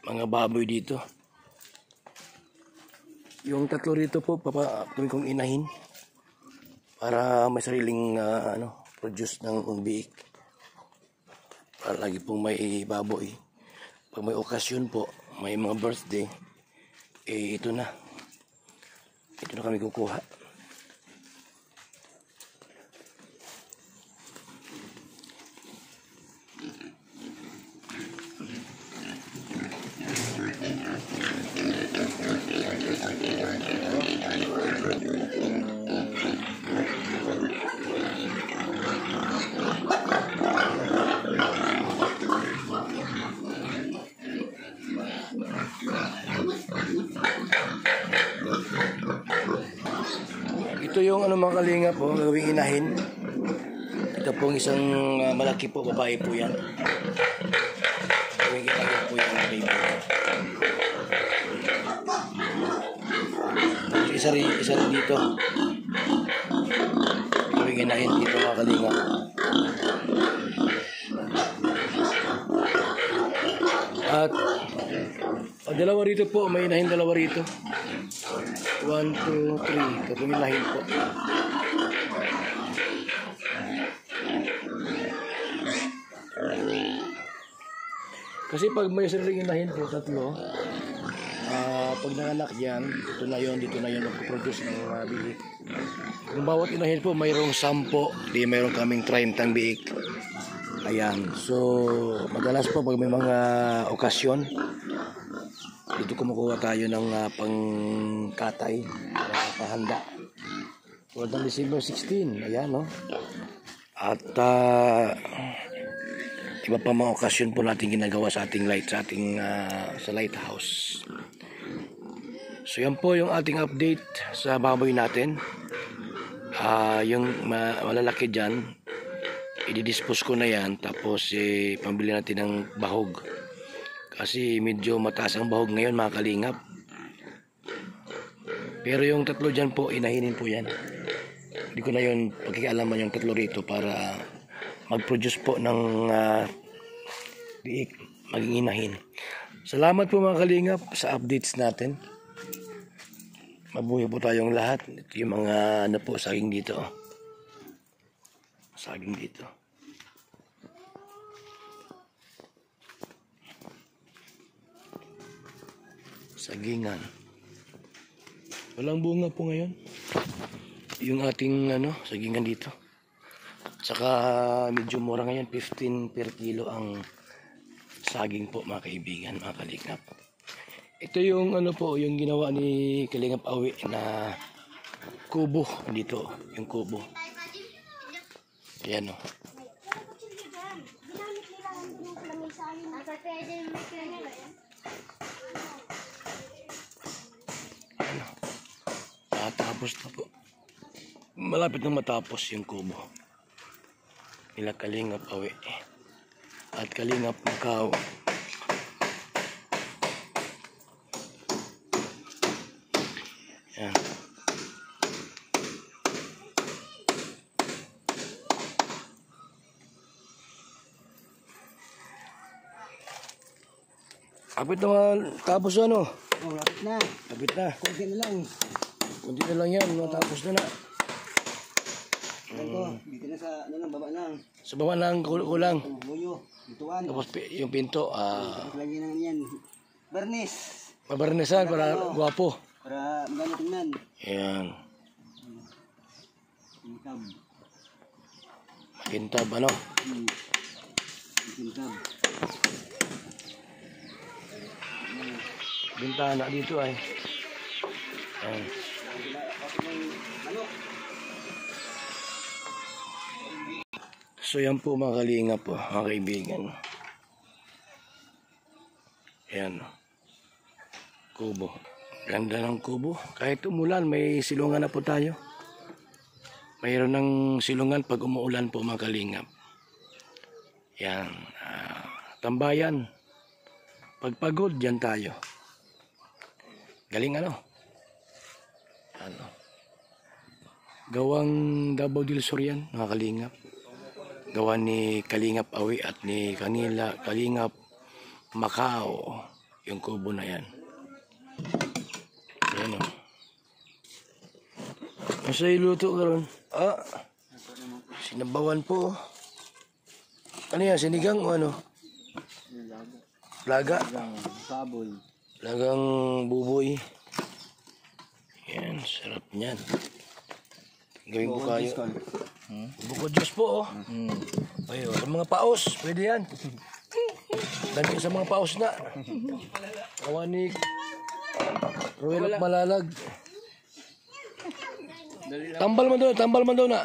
mga baboy dito. Yung tatlo rito po papatuloy kong inahin para may sariling produce ng biik. Para lagi pong may baboy. Pag may okasyon po, may mga birthday, ito na kami kukuha. Ito yung mga kalinga po, gawing inahin. Ito pong isang malaki po, babae po yan. Gawing inahin po yan, baby. Isa rin dito. Gawing inahin dito mga kalinga. At dalawa rito po, may inahin dalawa rito. 1, 2, 3. Tatlong inahin po. Kasi pag may sariling inahin po, tatlo, pag nanganak yan, dito na yun magpuproduce ng biik. Kung bawat inahin po, mayroong 10, di mayroong kaming 30 biik. Ayan. So, madalas po pag may mga okasyon, dito kumukuha tayo ng pangkatay para pahanda. Tulad ng December 16, ayan no. At iba pa mga okasyon po natin ginagawa sa ating sa lighthouse. So yan po yung ating update sa baboy natin. Yung malalaki dyan, i-dispose ko na yan, tapos pambili natin ng bahog. Kasi medyo mataas ang bahog ngayon mga kalingap. Pero yung tatlo dyan po, inahinin po yan. Hindi ko na yun pagkikialaman yung tatlo rito para mag-produce po ng biik, maging inahin. Salamat po mga kalingap sa updates natin. Mabuhay po tayong lahat. Ito yung mga saging dito. Saging dito. Sagingan. Walang bunga po ngayon. Yung ating sagingan dito. Saka medyo mura ngayon, 15 per kilo ang saging po mga kaibigan, mga kalingap. Ito yung yung ginawa ni Kalingap Awi na kubo dito, yung kubo. Ayan o. Tapos na po. Malapit na matapos yung kubo nila Kalingap Awi at Kalingap Macau. Yan. Kapit na tapos Oh, lapit na. Kapit na. Kunti na lang. Kunti na lang yan, matapos na. Dito na sa baba lang. Sa baba lang kulang. Buyo, bituan. Tapos yung pinto, Tapos lagi na yan. Barnis. mabarnesan para guwapo. Para maganda tingnan. Ayan. Kintab. Kintab Kintab. Bintana dito ay. Ayan. So yan po mga kalingap po, mga kaibigan. Ayan. Kubo. Ganda ng kubo. Kahit umulan, may silungan na po tayo. Mayroon ng silungan pag umuulan po mga kalingap. Yan. Tambayan. Pagpagod, dyan tayo. Galing Gawang Davao del Sur yan, mga kalingap. Gawa ni Kalingap Awi at ni Kalingap Macau. yung kubo na yan. Ayan o. Masa iluto karon? Sinabawan po. Ano yan? Sinigang o ano? Laga? Baboy. Lagang buboy. Yan, sarap niyan. Gawin ko kayo. Bukod juice po, oh. Ayun, sa mga paos, pwede yan. Dami sa mga paos na. Kawanik. Ruel at Malalag. Tambal man daw na.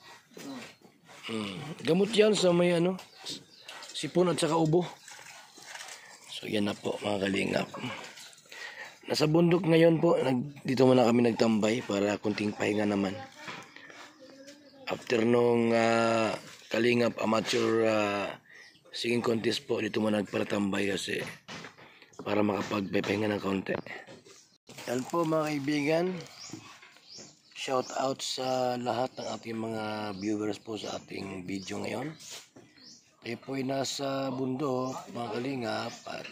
Gamot yan sa may ano, sipon at saka ubo. So yan na po mga kalingap. Nasa bundok ngayon po, dito muna kami nagtambay para kunting pahinga naman. After nung Kalingap amateur singing contest po, dito muna nagparatambay kasi para makapagpahinga ng kaunti. Yan po mga kaibigan. Shout out sa lahat ng ating mga viewers po sa ating video ngayon. Tayo po ay nasa bundok mga kalingap at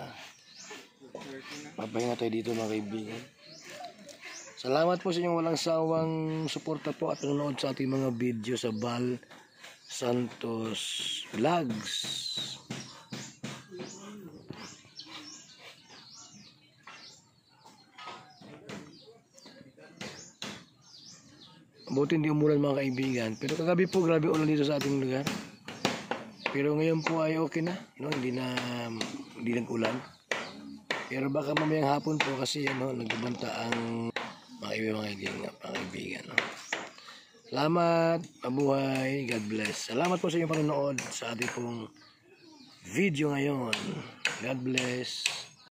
papahinga tayo dito mga kaibigan. Salamat po sa inyong walang sawang suporta po at panonood sa ating mga video sa Val Santos Vlogs. Buti hindi umulan mga kaibigan. Pero kagabi po grabe ulan dito sa ating lugar. Pero ngayon po ay okay na. No? Hindi nag-ulan. Pero baka mamayang hapon po kasi nagbabanta ang mga kaibigan. No? Salamat. Mabuhay. God bless. Salamat po sa inyong panonood sa ating pong video ngayon. God bless.